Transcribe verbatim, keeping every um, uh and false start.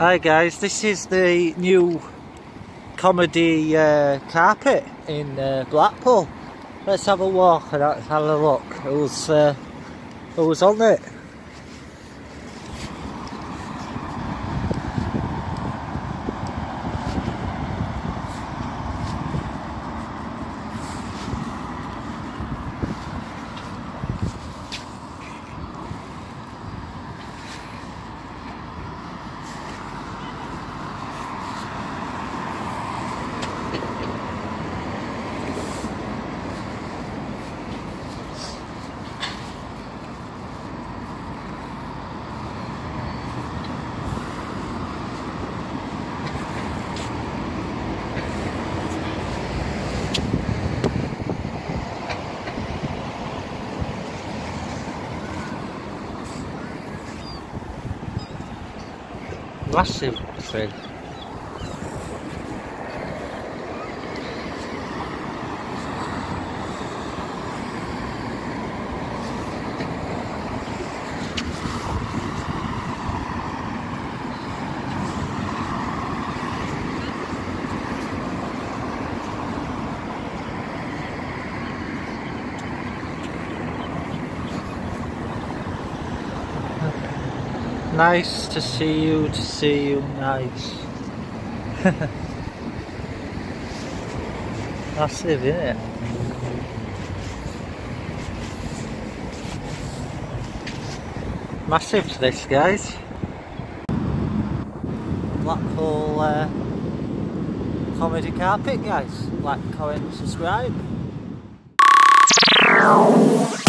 Hi guys, this is the new Comedy uh, Carpet in uh, Blackpool. Let's have a walk and have a look who's, uh, who's on it. Massive thing. Nice to see you, to see you, nice. Massive, isn't it? Massive this, guys. Blackpool uh, Comedy Carpet, guys. Like, comment, subscribe.